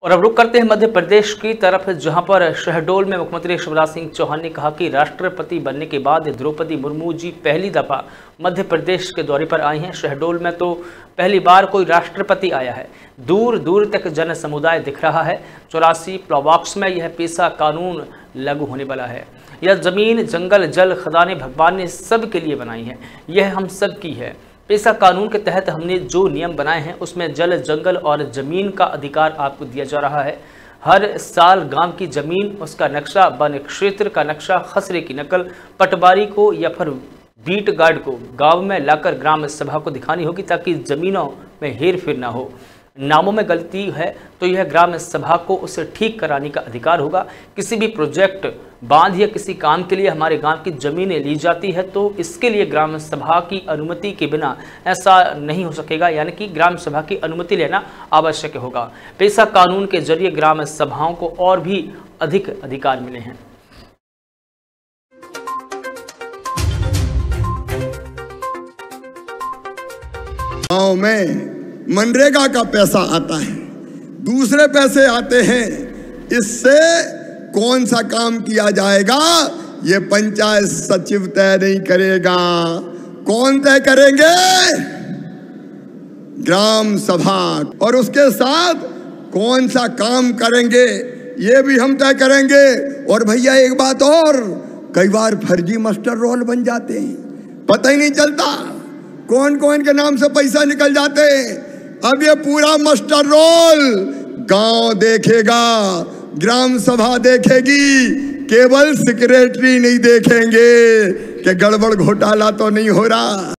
और अब रुक करते हैं मध्य प्रदेश की तरफ, जहां पर शहडोल में मुख्यमंत्री शिवराज सिंह चौहान ने कहा कि राष्ट्रपति बनने के बाद द्रौपदी मुर्मू जी पहली दफा मध्य प्रदेश के दौरे पर आई हैं। शहडोल में तो पहली बार कोई राष्ट्रपति आया है। दूर दूर तक जन समुदाय दिख रहा है। 84 प्लॉबॉक्स में यह पेसा कानून लागू होने वाला है। यह जमीन, जंगल, जल, खदानें भगवान ने सब के लिए बनाई हैं। यह हम सब की है। पेसा कानून के तहत हमने जो नियम बनाए हैं उसमें जल, जंगल और ज़मीन का अधिकार आपको दिया जा रहा है। हर साल गांव की ज़मीन, उसका नक्शा, वन क्षेत्र का नक्शा, खसरे की नकल पटवारी को या फिर बीट गार्ड को गांव में लाकर ग्राम सभा को दिखानी होगी, ताकि ज़मीनों में हेर फेर ना हो। नामों में गलती है तो यह ग्राम सभा को उसे ठीक कराने का अधिकार होगा। किसी भी प्रोजेक्ट, बांध या किसी काम के लिए हमारे गांव की ज़मीनें ली जाती है तो इसके लिए ग्राम सभा की अनुमति के बिना ऐसा नहीं हो सकेगा, यानी कि ग्राम सभा की अनुमति लेना आवश्यक होगा। पेसा कानून के जरिए ग्राम सभाओं को और भी अधिक अधिकार मिले हैं। गाँव में मनरेगा का पैसा आता है, दूसरे पैसे आते हैं, इससे कौन सा काम किया जाएगा ये पंचायत सचिव तय नहीं करेगा। कौन तय करेंगे? ग्राम सभा। और उसके साथ कौन सा काम करेंगे ये भी हम तय करेंगे। और भैया एक बात और, कई बार फर्जी मास्टर रोल बन जाते हैं, पता ही नहीं चलता कौन कौन के नाम से पैसा निकल जाते हैं। अब ये पूरा मास्टर रोल गांव देखेगा, ग्राम सभा देखेगी, केवल सेक्रेटरी नहीं देखेंगे कि गड़बड़ घोटाला तो नहीं हो रहा।